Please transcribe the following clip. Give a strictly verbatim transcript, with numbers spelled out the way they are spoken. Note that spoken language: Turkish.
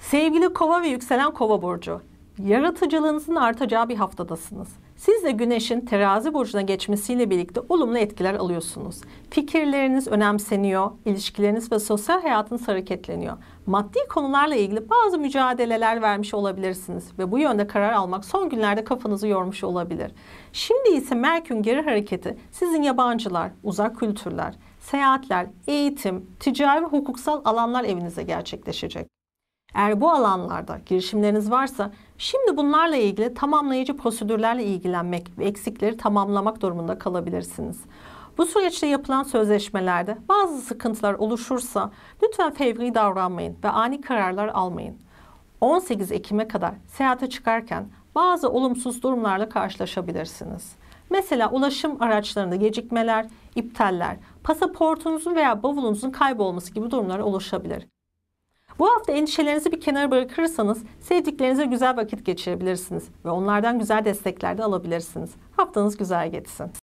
Sevgili Kova ve yükselen Kova burcu, yaratıcılığınızın artacağı bir haftadasınız. Siz de Güneş'in Terazi burcuna geçmesiyle birlikte olumlu etkiler alıyorsunuz. Fikirleriniz önemseniyor, ilişkileriniz ve sosyal hayatınız hareketleniyor. Maddi konularla ilgili bazı mücadeleler vermiş olabilirsiniz ve bu yönde karar almak son günlerde kafanızı yormuş olabilir. Şimdi ise Merkür'ün geri hareketi sizin yabancılar, uzak kültürler, seyahatler, eğitim, ticari ve hukuksal alanlar evinize gerçekleşecek. Eğer bu alanlarda girişimleriniz varsa şimdi bunlarla ilgili tamamlayıcı prosedürlerle ilgilenmek ve eksikleri tamamlamak durumunda kalabilirsiniz. Bu süreçte yapılan sözleşmelerde bazı sıkıntılar oluşursa lütfen fevri davranmayın ve ani kararlar almayın. on sekiz Ekim'e kadar seyahate çıkarken bazı olumsuz durumlarla karşılaşabilirsiniz. Mesela ulaşım araçlarında gecikmeler, iptaller, pasaportunuzun veya bavulunuzun kaybolması gibi durumlar oluşabilir. Bu hafta endişelerinizi bir kenara bırakırsanız sevdiklerinize güzel vakit geçirebilirsiniz ve onlardan güzel destekler de alabilirsiniz. Haftanız güzel geçsin.